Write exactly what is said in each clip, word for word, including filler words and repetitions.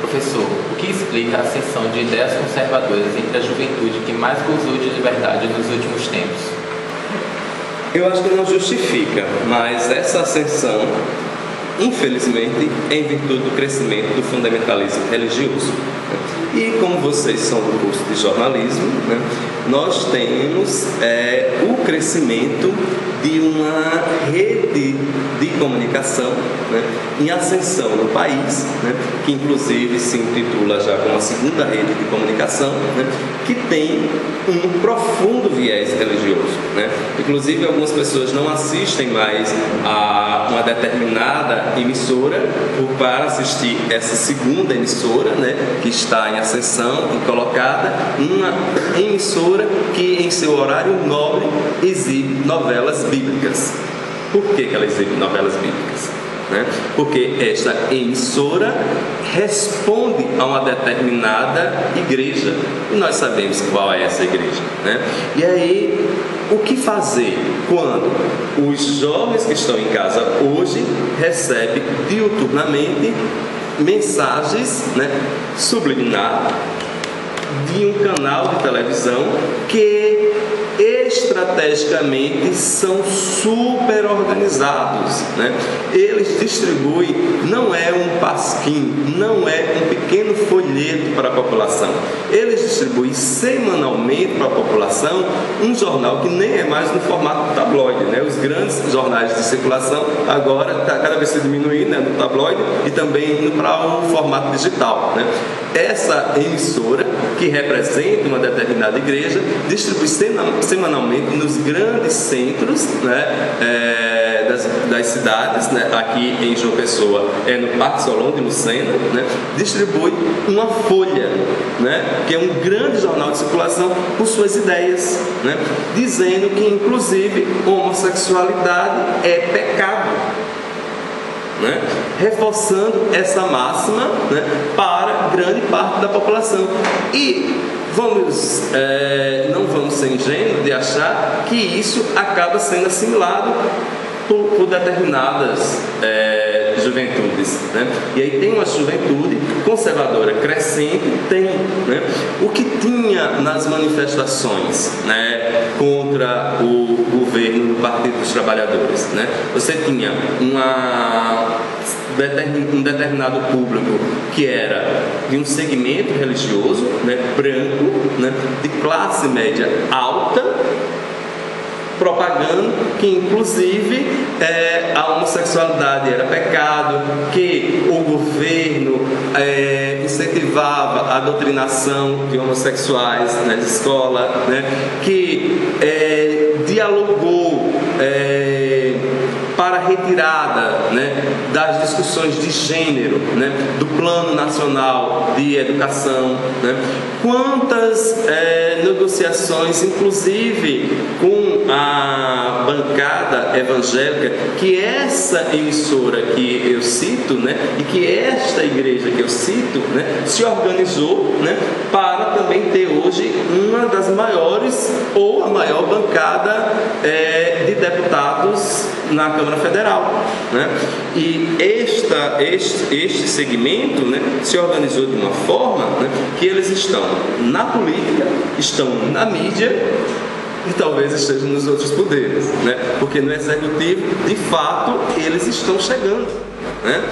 Professor, o que explica a ascensão de ideias conservadoras entre a juventude que mais gozou de liberdade nos últimos tempos? Eu acho que não justifica, mas essa ascensão, infelizmente, é em virtude do crescimento do fundamentalismo religioso. E como vocês são do curso de jornalismo, né, nós temos é, o crescimento de uma rede de comunicação, né, em ascensão no país, né, que inclusive se intitula já como a segunda rede de comunicação, né, que tem um profundo viés religioso. Né? Inclusive algumas pessoas não assistem mais a uma determinada emissora por para assistir essa segunda emissora, né, que está em ascensão e colocada, uma emissora que em seu horário nobre exibe novelas bíblicas. Por que que ela exibe novelas bíblicas? Né? Porque esta emissora responde a uma determinada igreja e nós sabemos qual é essa igreja. Né? E aí, o que fazer quando os jovens que estão em casa hoje recebem diuturnamente mensagens, né, subliminares de um canal de televisão que estrategicamente são super organizados, né? Eles distribuem, não é um pasquim, não é um pequeno folheto para a população, eles distribuem semanalmente para a população um jornal que nem é mais no formato tabloide, né? Os grandes jornais de circulação agora está cada vez se diminuindo, né, no tabloide e também indo para o formato digital, né? Essa emissora, que representa uma determinada igreja, distribui semanalmente nos grandes centros, né, é, das, das cidades, né, aqui em João Pessoa é no Parque Solon de Lucena, né, distribui uma folha, né, que é um grande jornal de circulação com suas ideias, né, dizendo que inclusive homossexualidade é pecado. Né? Reforçando essa máxima, né, para grande parte da população. E vamos, é, não vamos ser ingênuos de achar que isso acaba sendo assimilado por, por determinadas é, juventudes. Né? E aí tem uma juventude conservadora crescente, tem, né, o que tinha nas manifestações, né, contra o governo do Partido dos Trabalhadores. Né? Você tinha uma, um determinado público que era de um segmento religioso, né, branco, né, de classe média alta, propagando que inclusive é, a homossexualidade era pecado, que o governo é, incentivava a doutrinação de homossexuais nas escolas, né, que é, dialogou é, para a retirada, né, das discussões de gênero, né, do Plano Nacional de Educação. Né? Quantas é, negociações, inclusive com a bancada evangélica, que essa emissora que eu cito, né, e que esta igreja que eu cito, né, se organizou, né, para também ter hoje uma das maiores ou a maior bancada é, de deputados na Câmara Federal, né? E esta, este, este segmento, né, se organizou de uma forma, né, que eles estão na política, estão na mídia e talvez estejam nos outros poderes, né? Porque no executivo, de fato, eles estão chegando. Né?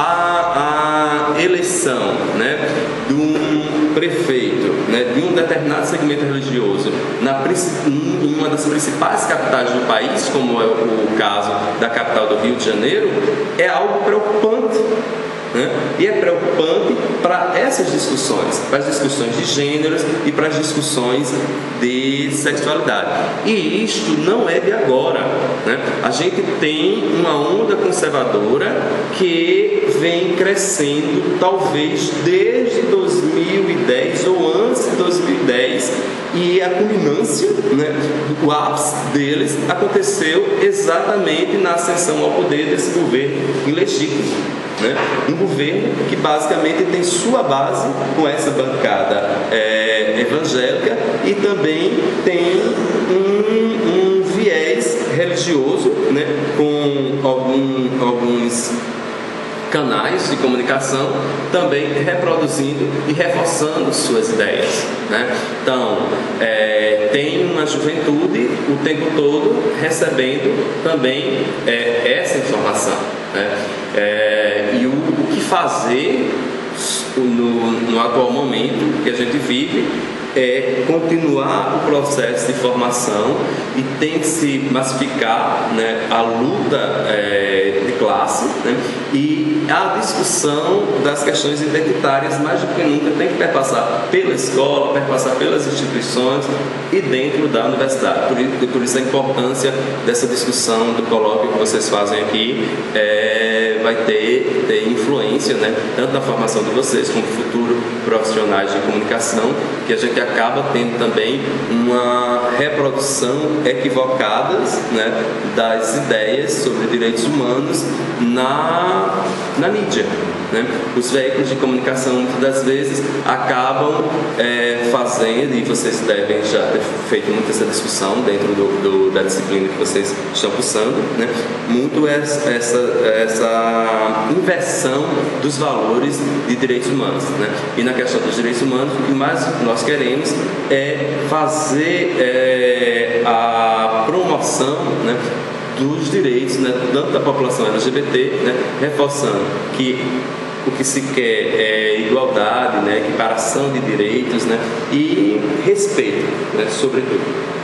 A, a eleição, né, de um prefeito, né, de um determinado segmento religioso na, em uma das principais capitais do país, como é o caso da capital do Rio de Janeiro, é algo preocupante. Né? E é preocupante para essas discussões, para as discussões de gêneros e para as discussões de sexualidade. E isto não é de agora. Né? A gente tem uma onda conservadora que vem crescendo talvez desde dois mil e dez ou antes de dois mil e dez, e a culminância, né, o ápice deles aconteceu exatamente na ascensão ao poder desse governo ilegítimo. Né? Um governo que basicamente tem sua base com essa bancada é, evangélica e também tem um, um viés religioso, né? Com algum, alguns canais de comunicação, também reproduzindo e reforçando suas ideias, né? Então, é, tem uma juventude o tempo todo recebendo também é, essa informação, né? É, e o, o que fazer no, no atual momento que a gente vive é continuar o processo de formação e tem que se massificar, né, a luta é, de classe, né, e a discussão das questões identitárias mais do que nunca tem que perpassar pela escola, perpassar pelas instituições e dentro da universidade. Por isso, por isso a importância dessa discussão, do colóquio que vocês fazem aqui, é, vai ter, ter influência, né, tanto na formação de vocês como futuros profissionais de comunicação, que a gente acaba tendo também uma reprodução equivocada, né, das ideias sobre direitos humanos na, na mídia, né? Os veículos de comunicação muitas das vezes acabam é, fazendo, e vocês devem já ter feito muito essa discussão dentro do, do, da disciplina que vocês estão cursando, né? Muito essa, essa, essa inversão dos valores de direitos humanos, né? E na questão dos direitos humanos, o que mais nós queremos é fazer é, a promoção, né, dos direitos, né, tanto da população L G B T, né, reforçando que o que se quer é igualdade, né, equiparação de direitos, né, e respeito, né, sobretudo.